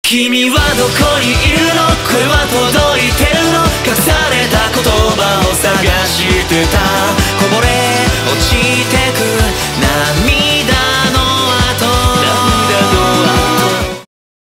君はどこにいるの、声は届いてるの、隠された言葉を探してた、こぼれ落ちて